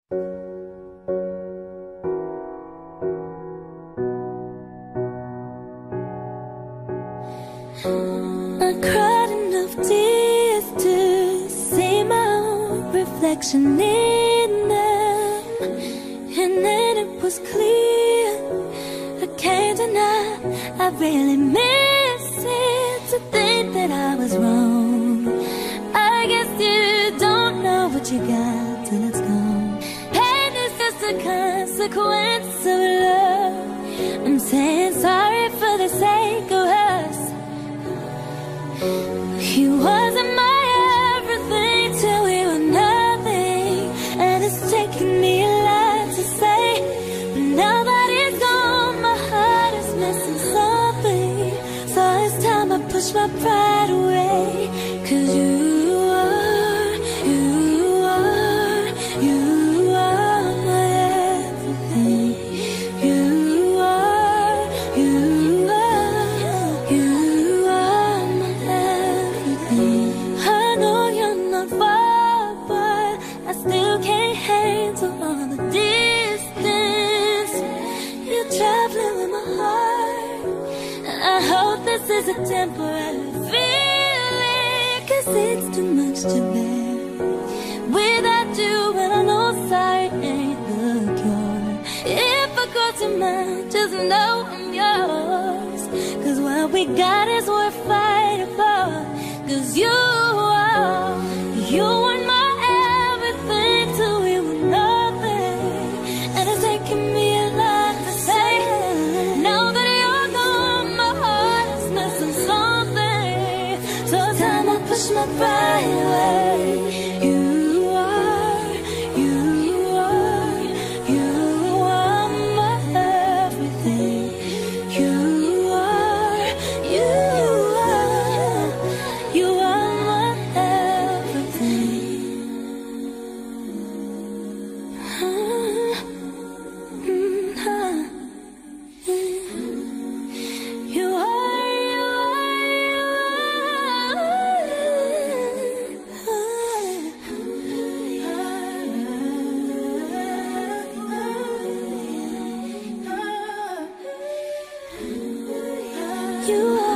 I cried enough tears to see my own reflection in them, and then it was clear, I can't deny, I really miss it, to think that I was wrong. I guess you don't know what you got till it's gone. Pain is just a consequence of love. I'm saying sorry for the sake of us. You wasn't my everything till we were nothing, and it's taken me a lot to say, but now that it's gone, my heart is missing something. So it's time I push my pride away, 'cause you are my everything. You are my everything. I know you're not far, but I still can't handle all the distance. You're traveling with my heart. I hope this is a temporary feeling, 'cause it's too much to bear without you, and I know sight ain't the cure. If I cross your mind, just know I'm yours, 'cause what we got is worth fighting for. 'Cause you weren't my everything till we were nothing, and it's taking me a lot to say. Now that you're gone, my heart is missing something. So it's time I push my pride away. You are my everything. You are my everything. You are. You